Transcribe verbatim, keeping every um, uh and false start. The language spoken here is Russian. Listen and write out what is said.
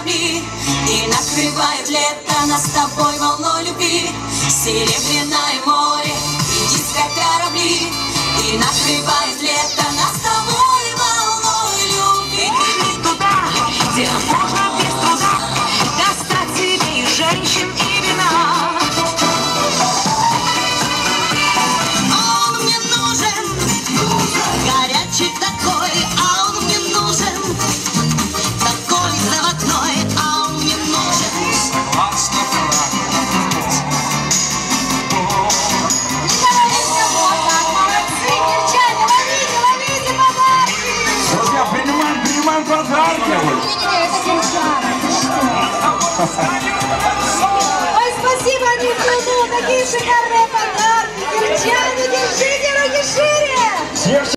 корабли, и накрывает лето нас с тобой волной любви. Серебряное море и диско-корабли, и накрывает лето нас с тобой волной любви. Туда, где можно без труда достать себе и женщин, и вина. Он мне нужен, горячий такой, а он мне нужен, такой заводной, а он мне нужен. Согласна, Молодцы, девчата, ловите, ловите подарки! друзья, принимаем, принимаем подарки. Не-не-не, это девчата. Ой, спасибо, Никуну, такие шикарные подарки. Девчата, держите руки шире!